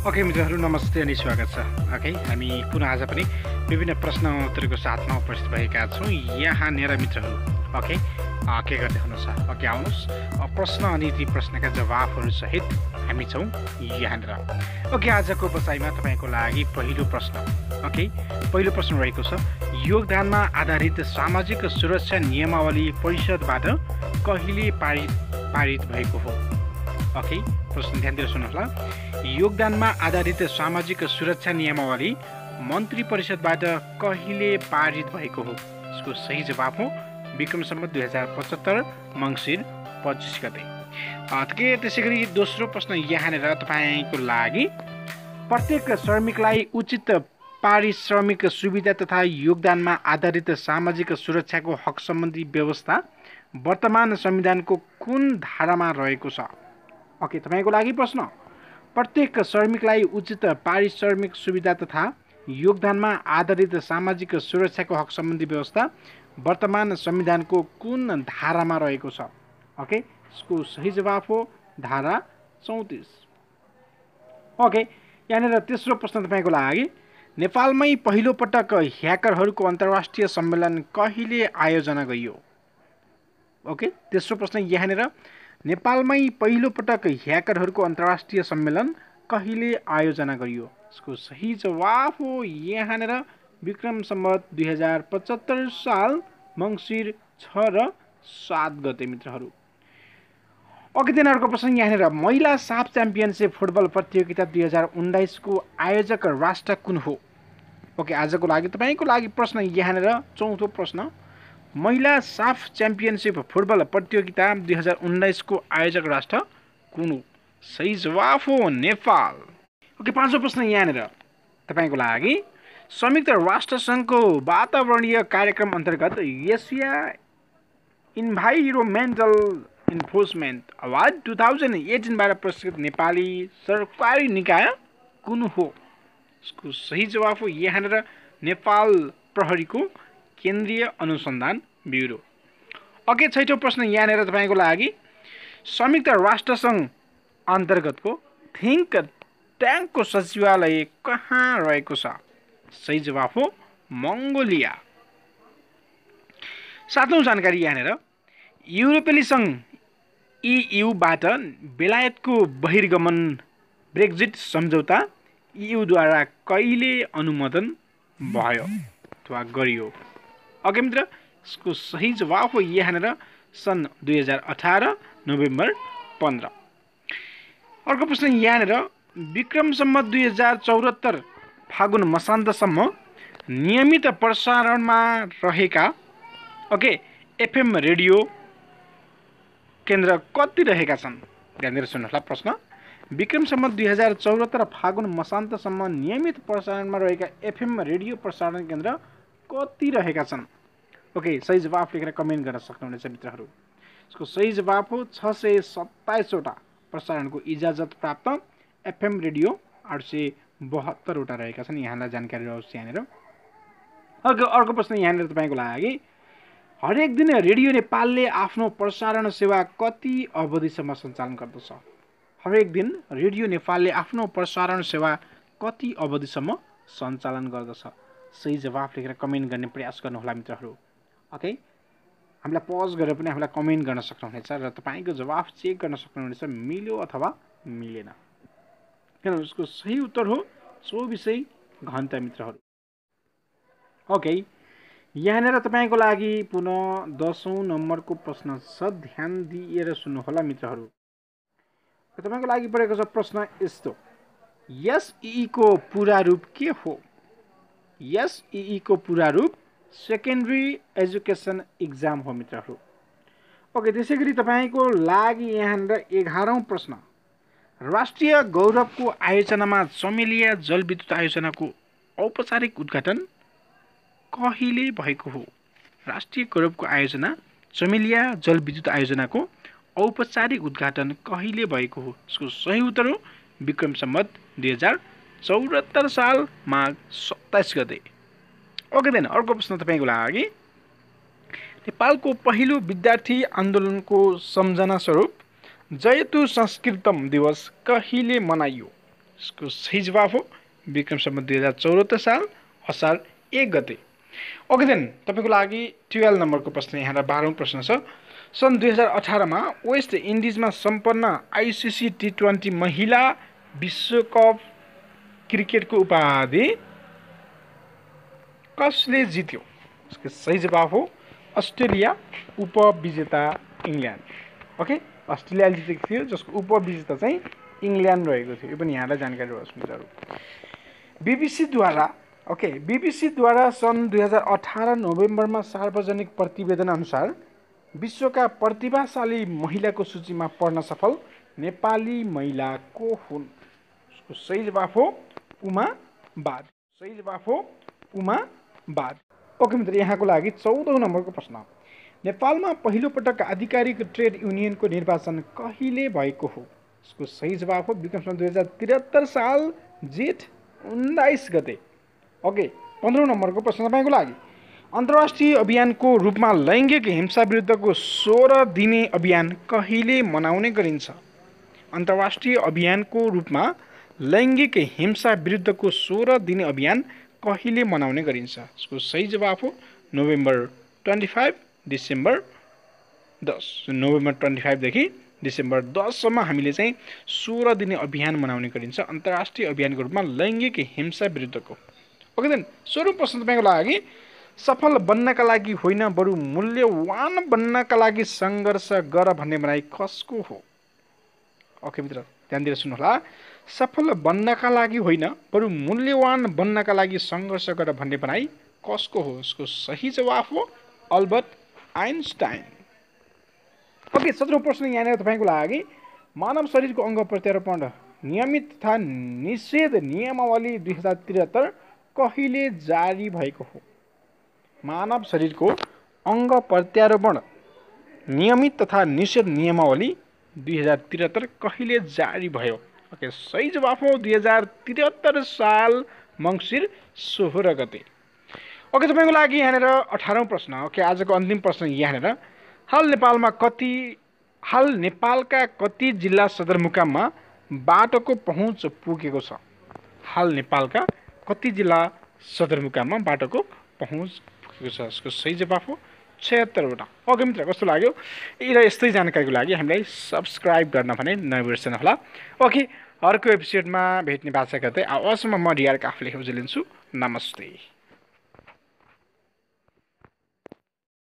Okay मित्रहरू नमस्ते अनि स्वागत छ। ओके हामी पुनः आज पनि विभिन्न प्रश्न उत्तरको साथमा उपस्थित भएका छौँ यहाँनिर मित्रहरू। ओके के गर्दै हुनुहुन्छ ओके आउनुहोस् प्रश्न अनि ती प्रश्नका जवाफहरू सहित हामी छौँ यहाँनिर। ओके आजको बसाइमा तपाईँको लागि पहिलो प्रश्न। ओके पहिलो प्रश्न रहेको छ योगदानमा आधारित सामाजिक सुरक्षा नियमावली परिषदबाट कहिले पारित भएको हो। ओके प्रश्न ध्यान दिएर सुन्नुहोला। योगदानमा आधारित सामाजिक सुरक्षा नियमावली मन्त्री परिषदबाट कहिले पारित भएको हो। यसको सही जवाफ हो विक्रम सम्वत 2075 मङ्सिर 25 गते। त्यसै गरी दोस्रो प्रश्न यहाँनिर तपाईँको लागि प्रत्येक श्रमिकलाई उचित पारिश्रमिक सुविधा तथा योगदानमा आधारित सामाजिक सुरक्षाको हक सम्बन्धी व्यवस्था वर्तमान संविधानको कुन धारामा रहेको छ। ओके तपाईँको लागि प्रश्न प्रत्येक श्रमिकलाई उचित पारिश्रमिक सुविधा तथा योगदानमा आधारित सामाजिक सुरक्षाको हक सम्बन्धी व्यवस्था वर्तमान संविधानको कुन धारामा रहेको छ। ओके यसको सही जवाफ हो धारा 34। ओके यहाँनिर तेस्रो प्रश्न तपाईँको लागि नेपालमै पहिलो पटक ह्याकरहरूको अन्तर्राष्ट्रिय सम्मेलन कहिले आयोजना गरियो। ओके तेस्रो प्रश्न यहाँनिर नेपालमै पहिलो पटक ह्याकरहरूको अन्तर्राष्ट्रिय सम्मेलन कहिले आयोजना गरियो। यसको सही जवाफ हो यहाँनिर विक्रम सम्वत 2075 साल मङ्सिर 6 र 7 गते मित्रहरू। ओके अर्को प्रश्न यहाँनिर महिला साफ च्याम्पियनसिप फुटबल प्रतियोगिता 2019 को आयोजक राष्ट्र कुन हो। ओके आजको लागि तपाईँको लागि प्रश्न यहाँनिर चौथो प्रश्न महिला साफ च्याम्पियनसिप फुटबल प्रतियोगिता 2019 को आयोजक राष्ट्र कुन हो। सही जवाफ हो नेपाल। ओके पाँचौँ प्रश्न यहाँनिर तपाईँको लागि संयुक्त राष्ट्र सङ्घको वातावरणीय कार्यक्रम अन्तर्गत एसिया इन्भाइरोमेन्टल इन्फोर्समेन्ट अवार्ड 2018 पुरस्कृत नेपाली सरकारी निकाय कुन हो। यसको सही जवाफ हो यहाँनिर नेपाल प्रहरीको केन्द्रीय अनुसन्धान ब्युरो। ओके छैटौँ प्रश्न यहाँनिर तपाईँको लागि संयुक्त राष्ट्र सङ्घ अन्तर्गतको थिङ्क ट्याङ्कको सचिवालय कहाँ रहेको छ। सही जवाफ हो मङ्गोलिया। सातौँ जानकारी यहाँनिर युरोपेली सङ्घ EUबाट बेलायतको बहिर्गमन ब्रेक्जिट सम्झौता EUद्वारा कहिले अनुमोदन भयो अथवा गरियो। ओके मित्र यसको सही जवाफ हो यहाँनिर सन् 2018 नोभेम्बर 15। अर्को प्रश्न यहाँनिर विक्रम सम्वत 2074 फागुन मसान्तसम्म नियमित प्रसारणमा रहेका ओके FM रेडियो केन्द्र कति रहेका छन्। ध्यान दिएर सुन्नुहोला प्रश्न विक्रम सम्वत 2074 फागुन मसान्तसम्म नियमित प्रसारणमा रहेका FM रेडियो प्रसारण केन्द्र कति रहेका छन्। ओके सही जवाफ लेखेर कमेन्ट गर्न सक्नुहुनेछ मित्रहरू। यसको सही जवाफ हो 627 वटा प्रसारणको इजाजत प्राप्त FM रेडियो 872 वटा रहेका छन्। यहाँलाई जानकारी रहोस् यहाँनिर। अर्को प्रश्न यहाँनिर तपाईँको लागि हरेक दिन रेडियो नेपालले आफ्नो प्रसारण सेवा कति अवधिसम्म सञ्चालन गर्दछ। हरेक दिन रेडियो नेपालले आफ्नो प्रसारण सेवा कति अवधिसम्म सञ्चालन गर्दछ। सही जवाफ लेखेर कमेन्ट गर्ने प्रयास गर्नुहोला मित्रहरू। ओके हामीलाई पज गरेर पनि हामीलाई कमेन्ट गर्न सक्नुहुनेछ र तपाईँको जवाफ चेक गर्न सक्नुहुनेछ मिल्यो अथवा मिलेन। किनभने उसको सही उत्तर हो 24 घन्टा मित्रहरू। ओके यहाँनिर तपाईँको लागि पुनः 10औं नम्बरको प्रश्न छ। ध्यान दिएर सुन्नुहोला मित्रहरू। तपाईँको लागि परेको छ प्रश्न यस्तो SEE को पूरा रूप के हो। SEE को पूरा रूप सेकेन्ड्री एजुकेसन इक्जाम हो मित्रहरू। ओके त्यसै गरी तपाईँको लागि यहाँनिर 11औं प्रश्न राष्ट्रिय गौरवको आयोजनामा चमेलिया जलविद्युत आयोजनाको औपचारिक उद्घाटन कहिले भएको हो। राष्ट्रिय गौरवको आयोजना चमेलिया जलविद्युत आयोजनाको औपचारिक उद्घाटन कहिले भएको हो। यसको सही उत्तर हो विक्रम सम्वत 2074 साल माघ 27 गते। ओके अर्को प्रश्न तपाईँको लागि नेपालको पहिलो विद्यार्थी आन्दोलनको सम्झना स्वरूप जयतु संस्कृतम दिवस कहिले मनाइयो। यसको सही जवाफ हो विक्रम सम्वत 2074 साल असार 1 गते। ओके देन तपाईको लागि 12 नम्बरको प्रश्न यहाँ 12औं प्रश्न छ। सन् 2018 मा वेस्ट इन्डिजमा सम्पन्न आइसिसी T20 महिला विश्वकप क्रिकेटको उपाधि कसले जित्यो? यसको सही जवाफ हो अस्ट्रेलिया, उपविजेता इङ्ल्यान्ड। ओके, अस्ट्रेलियाले जितेको थियो जसको उपविजेता चाहिँ इङ्ल्यान्ड रहेको थियो। यो पनि यहाँलाई जानकारी होस् मित्रहरू। बीबीसीद्वारा सन् 2018 नोभेम्बरमा सार्वजनिक प्रतिवेदन अनुसार विश्वका प्रतिभाशाली महिलाको सूचीमा पर्न सफल नेपाली महिला को हुन्? उसको सही जवाफ हो उमा बाद। सही जवाफ हो उमा बाद। ओके मित्र, यहाँको लागि 14औं नम्बरको प्रश्न। नेपालमा पहिलो पटक आधिकारिक ट्रेड युनियनको निर्वाचन कहिले भएको हो? यसको सही जवाफ हो विक्रम सम्वत 2073 साल जेठ 19 गते। ओके, 15औं नम्बरको प्रश्न तपाईको लागि। अन्तर्राष्ट्रिय अभियानको रूपमा लैङ्गिक हिंसा विरुद्धको 16 दिने अभियान कहिले मनाउने गरिन्छ? अन्तर्राष्ट्रिय अभियानको रूपमा लैङ्गिक हिंसा विरुद्धको 16 दिने अभियान कहिले मनाउने गरिन्छ? यसको सही जवाफ हो नोभेम्बर 25 डिसेम्बर 10। नोभेम्बर 25 देखि डिसेम्बर 10 सम्म हामीले चाहिँ 16 दिने अभियान मनाउने गरिन्छ अन्तर्राष्ट्रिय अभियानको रूपमा लैङ्गिक हिंसा विरुद्धको। ओके देन, 16औं प्रश्न तपाईको लागि। सफल बन्नका लागि होइन बरु मूल्यवान बन्नका लागि सङ्घर्ष गर भन्ने भनाइ कसको हो? ओके मित्र, ध्यान दिएर सुन्नुहोला। सफल बन्नका लागि होइन बरु मूल्यवान बन्नका लागि सङ्घर्ष गर भन्ने भनाइ कसको हो? यसको सही जवाफ हो अल्बर्ट आइन्स्टाइन। ओके, 17औं प्रश्न यहाँनिर तपाईँको लागि। मानव शरीरको अङ्ग प्रत्यारोपण नियमित तथा निषेध नियमावली 2073 कहिले जारी भएको हो? मानव शरीरको अङ्ग प्रत्यारोपण नियमित तथा निषेध नियमावली 2073 कहिले जारी भयो? ओके, सही जवाफ हो 2073 साल मङ्सिर 16 गते। ओके, तपाईँको लागि यहाँनिर 18औं प्रश्न। ओके, आजको अन्तिम प्रश्न यहाँनिर। हाल नेपालका कति जिल्ला सदरमुकाममा बाटोको पहुँच पुगेको छ? हाल नेपालका कति जिल्ला सदरमुकाममा बाटोको पहुँच पुगेको छ? यसको सही जवाफ हो 76 वटा। ओके मित्र, कस्तो लाग्यो? र यस्तै जानकारीको लागि हामीलाई सब्सक्राइब गर्न भने नबिर्सनु होला। ओके, अर्को एपिसोडमा भेट्ने बाचा गर्दै आवाजमा म रियार काफले उजुलिन्छु। नमस्ते।